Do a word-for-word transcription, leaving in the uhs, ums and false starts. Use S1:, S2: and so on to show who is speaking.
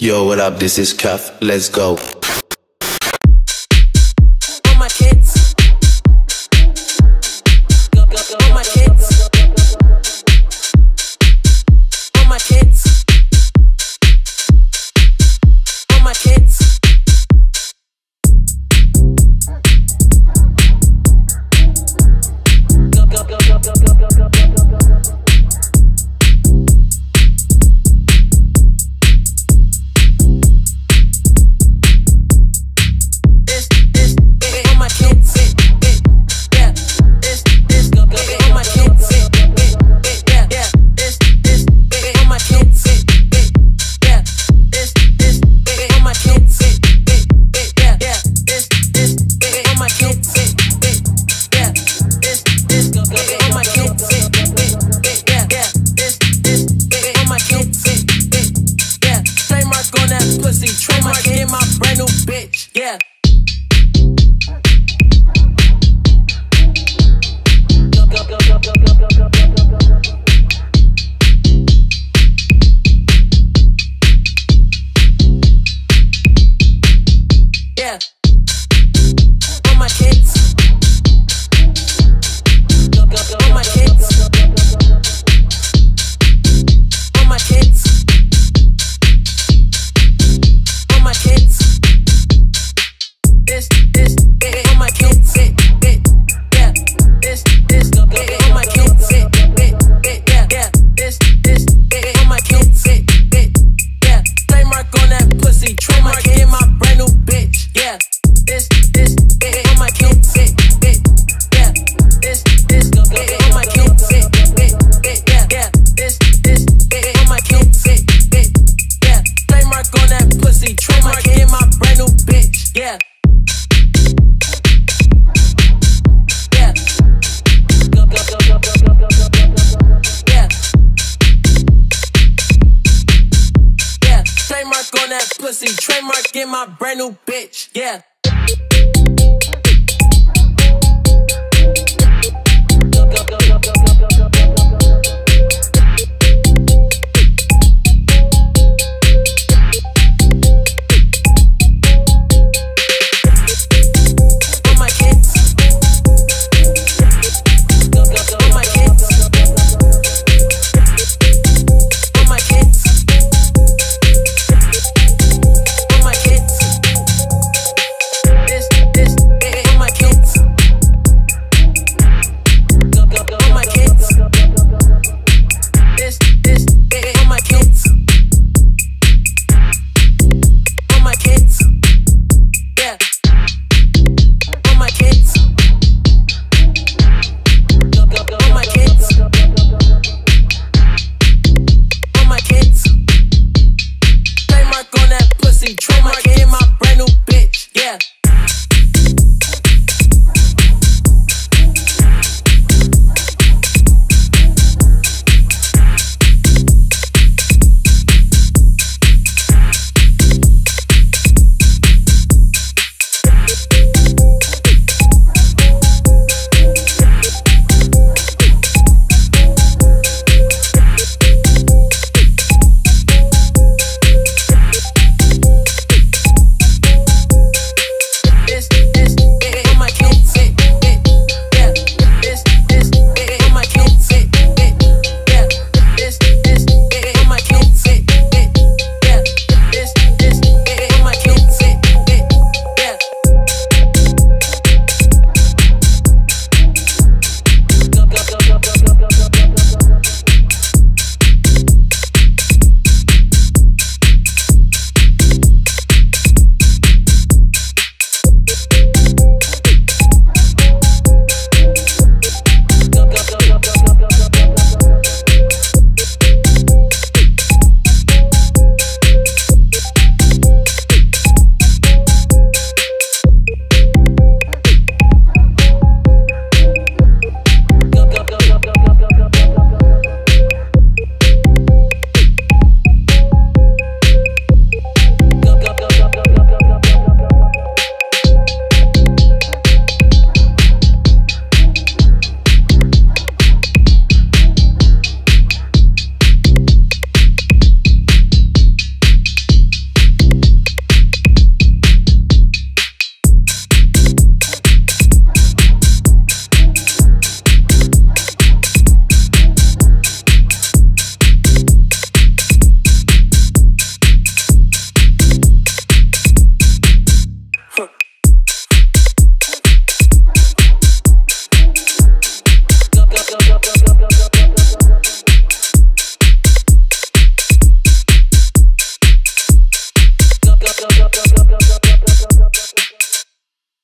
S1: Yo, what up? This is Cuff. Let's go.
S2: All my kids. Go, go, go, all my kids. All my kids. All my kids. Go, go, go, go, go, go, go, go, go, go, go. Trademark in my brand new bitch, yeah. Go, go, go, go, go, go, go, go, go, go, go. Yeah. All my kids. Go, go, go, all my kids. All my kids. My kids, this, this, it, all my kids, it, it, yeah, this, this, it, all my kids, it, it, it, yeah, yeah, this, this, it, all my kids, it, it, yeah, trademark on that pussy, trademark in my brand new bitch, yeah, this, this, it, all my kids, it, it, yeah, this, this, it, all my kids, it, it, it, yeah, yeah, this, this, it, all my kids, it, it, yeah, trademark on that pussy, trademark in my brand new bitch, yeah. Yeah. Go, go, go, go, go, go, go, go, go, go, yeah. Yeah. Trademark on that pussy, trademark in my brand new bitch, yeah.